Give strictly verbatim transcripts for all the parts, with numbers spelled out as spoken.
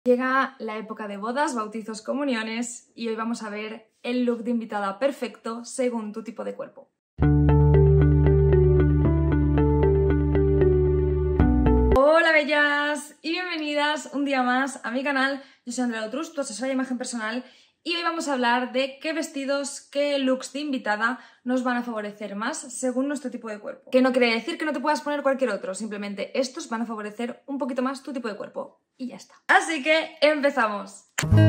Llega la época de bodas, bautizos, comuniones y hoy vamos a ver el look de invitada perfecto según tu tipo de cuerpo. Hola bellas y bienvenidas un día más a mi canal. Yo soy Andrea Lotrus, tu asesora de imagen personal, y hoy vamos a hablar de qué vestidos, qué looks de invitada nos van a favorecer más según nuestro tipo de cuerpo. Que no quiere decir que no te puedas poner cualquier otro, simplemente estos van a favorecer un poquito más tu tipo de cuerpo y ya está. Así que empezamos.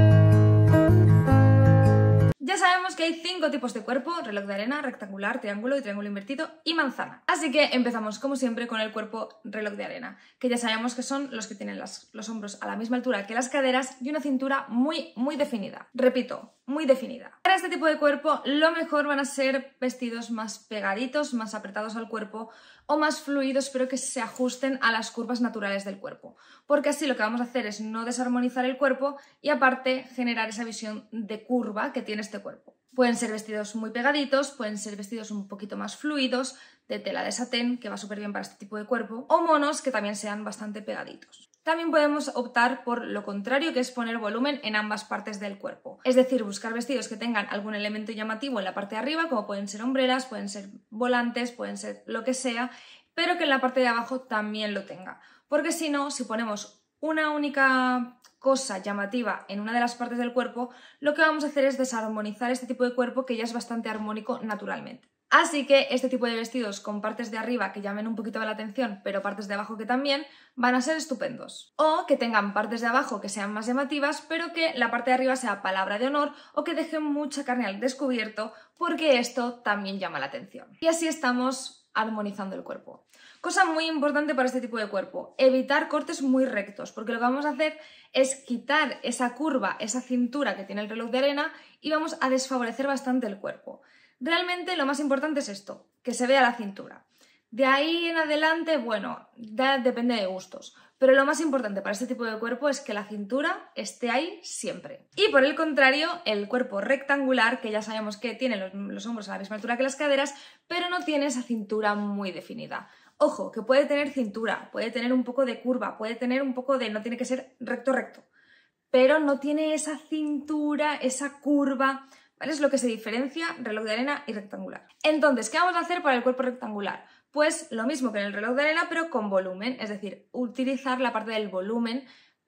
Ya sabemos que hay cinco tipos de cuerpo: reloj de arena, rectangular, triángulo y triángulo invertido y manzana. Así que empezamos como siempre con el cuerpo reloj de arena, que ya sabemos que son los que tienen las, los hombros a la misma altura que las caderas y una cintura muy muy definida. Repito, muy definida. Para este tipo de cuerpo lo mejor van a ser vestidos más pegaditos, más apretados al cuerpo o más fluidos, pero que se ajusten a las curvas naturales del cuerpo, porque así lo que vamos a hacer es no desarmonizar el cuerpo y aparte generar esa visión de curva que tiene este cuerpo. Pueden ser vestidos muy pegaditos, pueden ser vestidos un poquito más fluidos, de tela de satén, que va súper bien para este tipo de cuerpo, o monos que también sean bastante pegaditos. También podemos optar por lo contrario, que es poner volumen en ambas partes del cuerpo. Es decir, buscar vestidos que tengan algún elemento llamativo en la parte de arriba, como pueden ser hombreras, pueden ser volantes, pueden ser lo que sea, pero que en la parte de abajo también lo tenga. Porque si no, si ponemos una única cosa llamativa en una de las partes del cuerpo, lo que vamos a hacer es desarmonizar este tipo de cuerpo que ya es bastante armónico naturalmente. Así que este tipo de vestidos con partes de arriba que llamen un poquito la atención, pero partes de abajo que también, van a ser estupendos. O que tengan partes de abajo que sean más llamativas, pero que la parte de arriba sea palabra de honor, o que dejen mucha carne al descubierto, porque esto también llama la atención. Y así estamos armonizando el cuerpo. Cosa muy importante para este tipo de cuerpo: evitar cortes muy rectos, porque lo que vamos a hacer es quitar esa curva, esa cintura que tiene el reloj de arena y vamos a desfavorecer bastante el cuerpo. Realmente lo más importante es esto, que se vea la cintura. De ahí en adelante, bueno, ya depende de gustos, pero lo más importante para este tipo de cuerpo es que la cintura esté ahí siempre. Y por el contrario, el cuerpo rectangular, que ya sabemos que tiene los, los hombros a la misma altura que las caderas, pero no tiene esa cintura muy definida. Ojo, que puede tener cintura, puede tener un poco de curva, puede tener un poco de... no tiene que ser recto recto, pero no tiene esa cintura, esa curva, ¿vale? Es lo que se diferencia reloj de arena y rectangular. Entonces, ¿qué vamos a hacer para el cuerpo rectangular? Pues lo mismo que en el reloj de arena, pero con volumen, es decir, utilizar la parte del volumen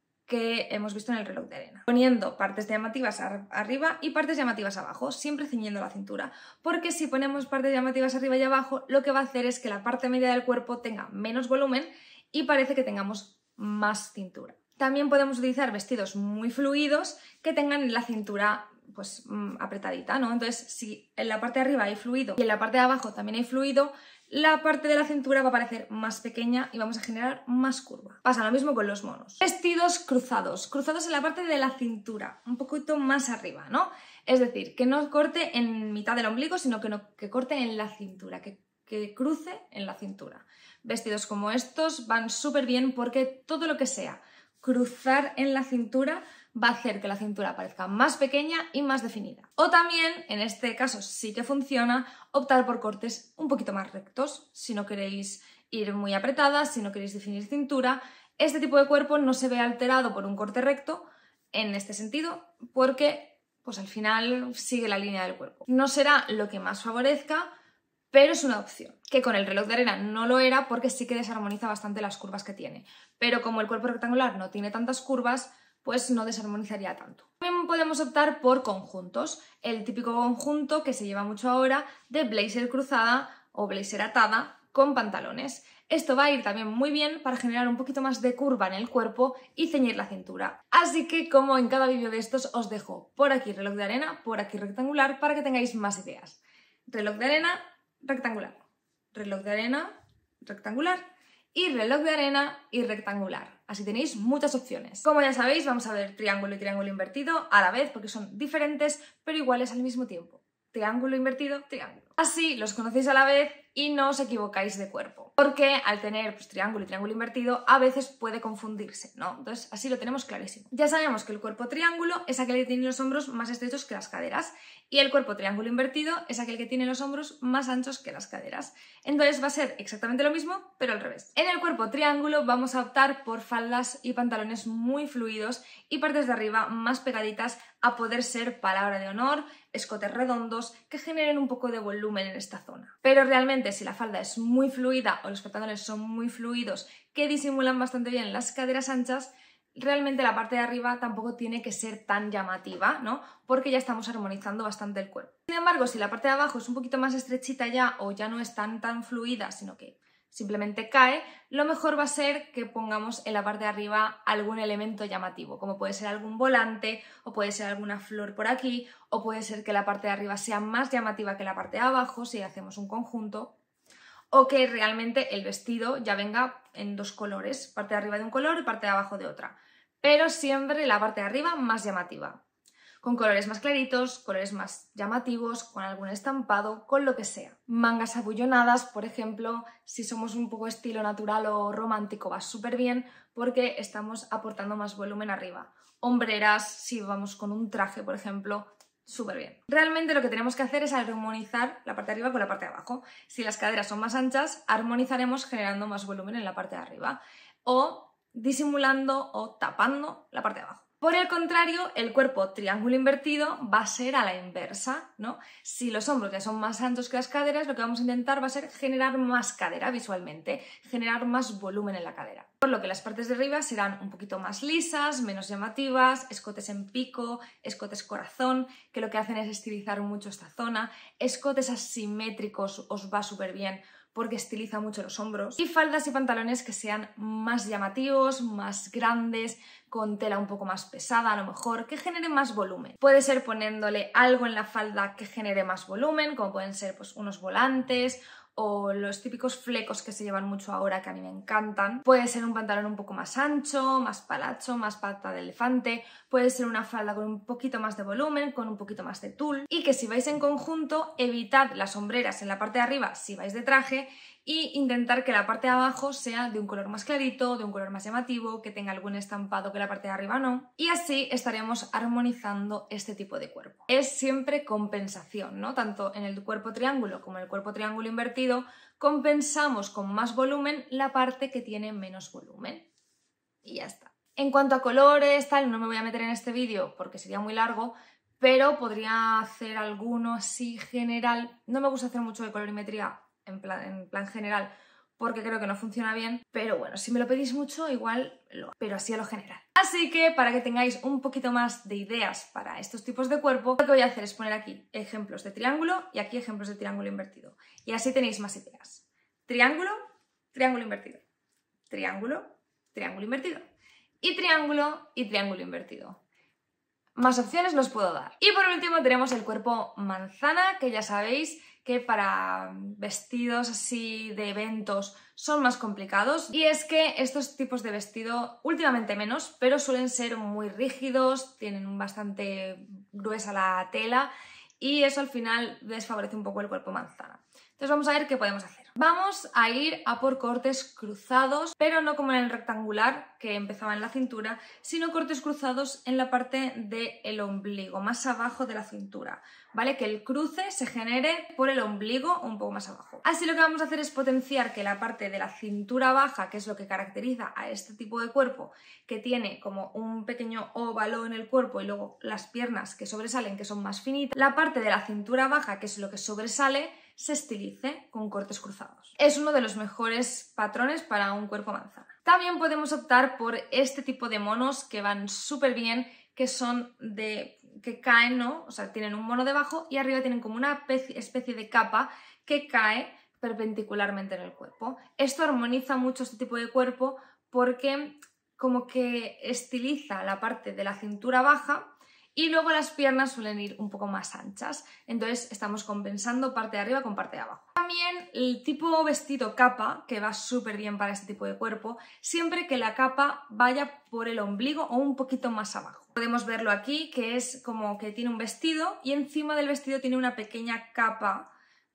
que hemos visto en el reloj de arena, poniendo partes llamativas arriba y partes llamativas abajo, siempre ciñendo la cintura, porque si ponemos partes llamativas arriba y abajo, lo que va a hacer es que la parte media del cuerpo tenga menos volumen y parece que tengamos más cintura. También podemos utilizar vestidos muy fluidos que tengan la cintura pues apretadita, ¿no? Entonces, si en la parte de arriba hay fluido y en la parte de abajo también hay fluido, la parte de la cintura va a parecer más pequeña y vamos a generar más curva. Pasa lo mismo con los monos. Vestidos cruzados, cruzados en la parte de la cintura, un poquito más arriba, ¿no? Es decir, que no corte en mitad del ombligo, sino que, no, que corte en la cintura, que, que cruce en la cintura. Vestidos como estos van súper bien porque todo lo que sea cruzar en la cintura va a hacer que la cintura parezca más pequeña y más definida. O también, en este caso sí que funciona, optar por cortes un poquito más rectos. Si no queréis ir muy apretadas, si no queréis definir cintura, este tipo de cuerpo no se ve alterado por un corte recto en este sentido, porque pues al final sigue la línea del cuerpo. No será lo que más favorezca, pero es una opción, que con el reloj de arena no lo era porque sí que desarmoniza bastante las curvas que tiene. Pero como el cuerpo rectangular no tiene tantas curvas, pues no desarmonizaría tanto. También podemos optar por conjuntos, el típico conjunto que se lleva mucho ahora de blazer cruzada o blazer atada con pantalones. Esto va a ir también muy bien para generar un poquito más de curva en el cuerpo y ceñir la cintura. Así que, como en cada vídeo de estos, os dejo por aquí reloj de arena, por aquí rectangular, para que tengáis más ideas. Reloj de arena, rectangular, reloj de arena, rectangular y reloj de arena y rectangular. Así tenéis muchas opciones. Como ya sabéis, vamos a ver triángulo y triángulo invertido a la vez porque son diferentes pero iguales al mismo tiempo. Triángulo invertido, triángulo. Así los conocéis a la vez y no os equivocáis de cuerpo. Porque al tener pues, triángulo y triángulo invertido a veces puede confundirse, ¿no? Entonces así lo tenemos clarísimo. Ya sabemos que el cuerpo triángulo es aquel que tiene los hombros más estrechos que las caderas y el cuerpo triángulo invertido es aquel que tiene los hombros más anchos que las caderas. Entonces va a ser exactamente lo mismo, pero al revés. En el cuerpo triángulo vamos a optar por faldas y pantalones muy fluidos y partes de arriba más pegaditas, a poder ser palabra de honor, escotes redondos que generen un poco de volumen en esta zona. Pero realmente si la falda es muy fluida o los pantalones son muy fluidos que disimulan bastante bien las caderas anchas, realmente la parte de arriba tampoco tiene que ser tan llamativa, ¿no? Porque ya estamos armonizando bastante el cuerpo. Sin embargo, si la parte de abajo es un poquito más estrechita ya o ya no es tan tan fluida, sino que simplemente cae, lo mejor va a ser que pongamos en la parte de arriba algún elemento llamativo, como puede ser algún volante, o puede ser alguna flor por aquí, o puede ser que la parte de arriba sea más llamativa que la parte de abajo si hacemos un conjunto, o que realmente el vestido ya venga en dos colores, parte de arriba de un color y parte de abajo de otra, pero siempre la parte de arriba más llamativa, con colores más claritos, colores más llamativos, con algún estampado, con lo que sea. Mangas abullonadas, por ejemplo, si somos un poco estilo natural o romántico va súper bien porque estamos aportando más volumen arriba. Hombreras, si vamos con un traje, por ejemplo, súper bien. Realmente lo que tenemos que hacer es armonizar la parte de arriba con la parte de abajo. Si las caderas son más anchas, armonizaremos generando más volumen en la parte de arriba o disimulando o tapando la parte de abajo. Por el contrario, el cuerpo triángulo invertido va a ser a la inversa, ¿no? Si los hombros ya son más anchos que las caderas, lo que vamos a intentar va a ser generar más cadera visualmente, generar más volumen en la cadera. Por lo que las partes de arriba serán un poquito más lisas, menos llamativas, escotes en pico, escotes corazón, que lo que hacen es estilizar mucho esta zona, escotes asimétricos os va súper bien porque estiliza mucho los hombros, y faldas y pantalones que sean más llamativos, más grandes, con tela un poco más pesada a lo mejor, que genere más volumen. Puede ser poniéndole algo en la falda que genere más volumen, como pueden ser pues, unos volantes o los típicos flecos que se llevan mucho ahora que a mí me encantan. Puede ser un pantalón un poco más ancho, más palacho, más pata de elefante, puede ser una falda con un poquito más de volumen, con un poquito más de tul, y que si vais en conjunto evitad las hombreras en la parte de arriba si vais de traje y intentar que la parte de abajo sea de un color más clarito, de un color más llamativo, que tenga algún estampado que la parte de arriba no, y así estaremos armonizando este tipo de cuerpo. Es siempre compensación, ¿no? Tanto en el cuerpo triángulo como en el cuerpo triángulo invertido, compensamos con más volumen la parte que tiene menos volumen. Y ya está. En cuanto a colores, tal, no me voy a meter en este vídeo porque sería muy largo, pero podría hacer alguno así general. No me gusta hacer mucho de colorimetría En plan, en plan general, porque creo que no funciona bien, pero bueno, si me lo pedís mucho, igual lo hago, pero así a lo general. Así que para que tengáis un poquito más de ideas para estos tipos de cuerpo, lo que voy a hacer es poner aquí ejemplos de triángulo y aquí ejemplos de triángulo invertido. Y así tenéis más ideas. Triángulo, triángulo invertido. Triángulo, triángulo invertido. Y triángulo y triángulo invertido. Más opciones los puedo dar. Y por último tenemos el cuerpo manzana, que ya sabéis que para vestidos así de eventos son más complicados, y es que estos tipos de vestido últimamente menos, pero suelen ser muy rígidos, tienen bastante gruesa la tela y eso al final desfavorece un poco el cuerpo manzana. Entonces vamos a ver qué podemos hacer. Vamos a ir a por cortes cruzados, pero no como en el rectangular que empezaba en la cintura, sino cortes cruzados en la parte del ombligo, más abajo de la cintura, ¿vale? Que el cruce se genere por el ombligo un poco más abajo. Así lo que vamos a hacer es potenciar que la parte de la cintura baja, que es lo que caracteriza a este tipo de cuerpo, que tiene como un pequeño óvalo en el cuerpo y luego las piernas que sobresalen, que son más finitas, la parte de la cintura baja, que es lo que sobresale, se estilice con cortes cruzados. Es uno de los mejores patrones para un cuerpo manzana. También podemos optar por este tipo de monos que van súper bien, que son de... que caen, ¿no? O sea, tienen un mono debajo y arriba tienen como una especie de capa que cae perpendicularmente en el cuerpo. Esto armoniza mucho este tipo de cuerpo porque como que estiliza la parte de la cintura baja y luego las piernas suelen ir un poco más anchas, entonces estamos compensando parte de arriba con parte de abajo. También el tipo vestido capa, que va súper bien para este tipo de cuerpo, siempre que la capa vaya por el ombligo o un poquito más abajo. Podemos verlo aquí, que es como que tiene un vestido y encima del vestido tiene una pequeña capa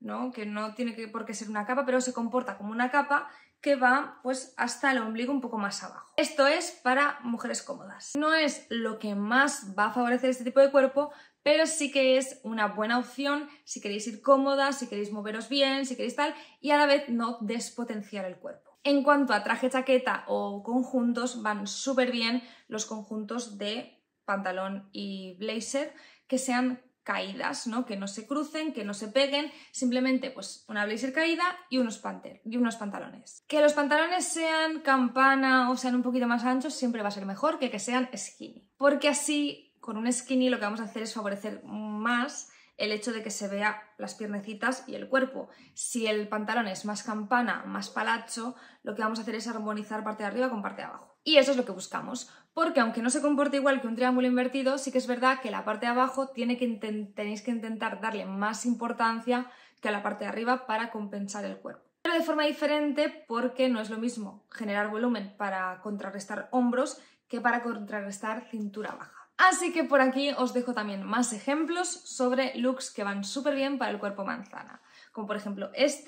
¿no? Que no tiene que, por qué ser una capa, pero se comporta como una capa que va pues hasta el ombligo un poco más abajo. Esto es para mujeres cómodas. No es lo que más va a favorecer este tipo de cuerpo, pero sí que es una buena opción si queréis ir cómodas, si queréis moveros bien, si queréis tal, y a la vez no despotenciar el cuerpo. En cuanto a traje, chaqueta o conjuntos, van súper bien los conjuntos de pantalón y blazer que sean caídas, ¿no? Que no se crucen, que no se peguen, simplemente pues una blazer caída y unos, panter, y unos pantalones. Que los pantalones sean campana o sean un poquito más anchos siempre va a ser mejor que que sean skinny, porque así con un skinny lo que vamos a hacer es favorecer más el hecho de que se vea las piernecitas y el cuerpo. Si el pantalón es más campana, más palacho, lo que vamos a hacer es armonizar parte de arriba con parte de abajo. Y eso es lo que buscamos, porque aunque no se comporte igual que un triángulo invertido, sí que es verdad que la parte de abajo tiene que tenéis que intentar darle más importancia que a la parte de arriba para compensar el cuerpo. Pero de forma diferente, porque no es lo mismo generar volumen para contrarrestar hombros que para contrarrestar cintura baja. Así que por aquí os dejo también más ejemplos sobre looks que van súper bien para el cuerpo manzana, como por ejemplo este,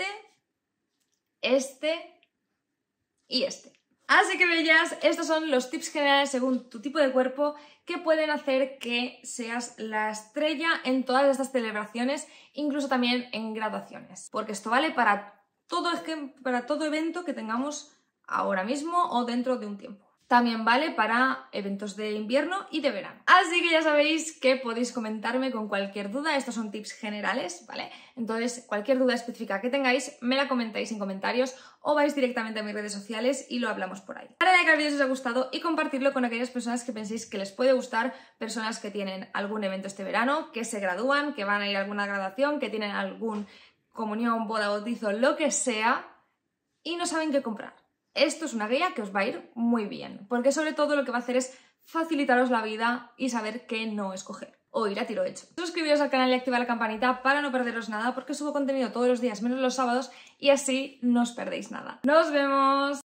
este y este. Así que bellas, estos son los tips generales según tu tipo de cuerpo que pueden hacer que seas la estrella en todas estas celebraciones, incluso también en graduaciones, porque esto vale para todo, para todo evento que tengamos ahora mismo o dentro de un tiempo. También vale para eventos de invierno y de verano. Así que ya sabéis que podéis comentarme con cualquier duda. Estos son tips generales, ¿vale? Entonces, cualquier duda específica que tengáis, me la comentáis en comentarios o vais directamente a mis redes sociales y lo hablamos por ahí. Dale like al vídeo si os ha gustado y compartirlo con aquellas personas que penséis que les puede gustar, personas que tienen algún evento este verano, que se gradúan, que van a ir a alguna graduación, que tienen algún comunión, boda, bautizo, lo que sea, y no saben qué comprar. Esto es una guía que os va a ir muy bien, porque sobre todo lo que va a hacer es facilitaros la vida y saber qué no escoger, o ir a tiro hecho. Suscribiros al canal y activad la campanita para no perderos nada, porque subo contenido todos los días menos los sábados y así no os perdéis nada. ¡Nos vemos!